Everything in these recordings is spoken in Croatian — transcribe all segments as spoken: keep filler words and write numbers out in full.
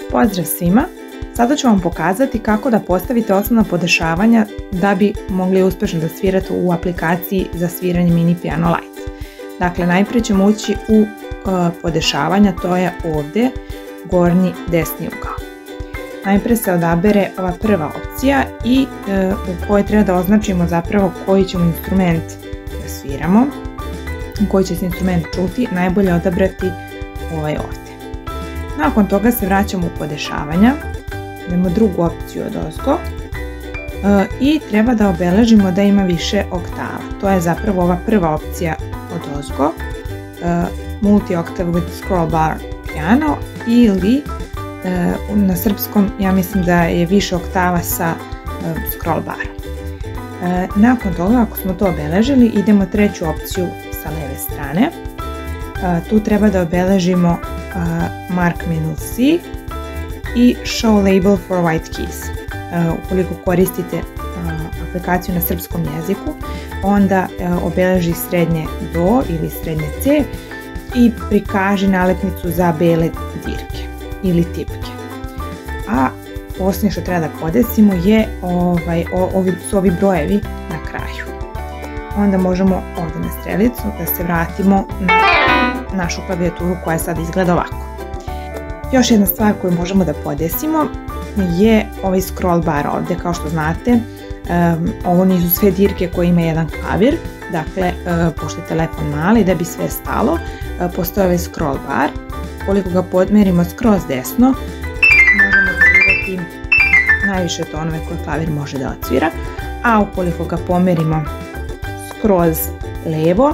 Pozdrav svima! Sada ću vam pokazati kako da postavite osnovna podešavanja da bi mogli uspješno da svirate u aplikaciji za sviranje Mini Piano Lite. Dakle, najprije ćemo ući u uh, podešavanja, to je ovdje gornji desni ugao. Najprije se odabere ova prva opcija i uh, u kojoj treba da označimo zapravo koji ćemo instrument da sviramo, koji će se instrument čuti, najbolje odabrati ovaj ovdje. Nakon toga se vraćamo u podešavanja, idemo drugu opciju od ozgo e, i treba da obeležimo da ima više oktava. To je zapravo ova prva opcija od ozgo, e, Multi Octave with Scroll Bar Piano, ili e, na srpskom ja mislim da je više oktava sa e, scroll barom. E, nakon toga, ako smo to obeležili, idemo treću opciju sa leve strane. E, tu treba da obeležimo Uh, Mark Minus C i Show Label for White Keys. Uh, ukoliko koristite uh, aplikaciju na srpskom jeziku, onda uh, obeleži srednje Do ili srednje C i prikaži nalepnicu za bele dirke ili tipke. A posljednje što treba da podesimo je ovaj, ovi, su ovi brojevi na kraju. Onda možemo ovdje na strelicu da se vratimo na našu klavijaturu koja sad izgleda ovako. Još jedna stvar koju možemo da podesimo je ovaj scroll bar ovdje. Kao što znate, um, ovo nisu sve dirke koje ima jedan klavir, dakle, uh, pošto je telefon mali, da bi sve stalo, uh, postoji ovaj scroll bar. Koliko ga podmerimo skroz desno, možemo svirati najviše tonove koje klavir može da odsvira, a ukoliko ga pomerimo skroz levo,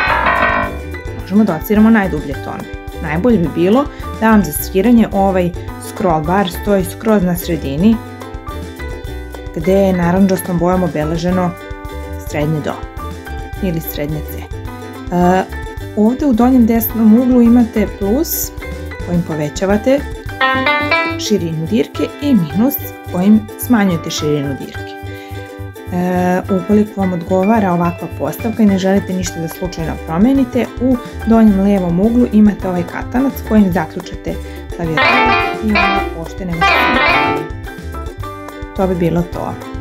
možemo da odsviramo najdublje tonove. Najbolje bi bilo da vam za sviranje ovaj scroll bar stoji skroz na sredini, gdje je narandžastom bojom obeleženo srednje Do ili srednje C. Uh, ovdje u donjem desnom uglu imate plus kojim povećavate širinu dirke i minus kojim smanjujete širinu dirke. E, ukoliko vam odgovara ovakva postavka i ne želite ništa da slučajno promenite, u donjem levom uglu imate ovaj katanac kojim zaključate klavijaturu i onda uopšte ne možete. To bi bilo to.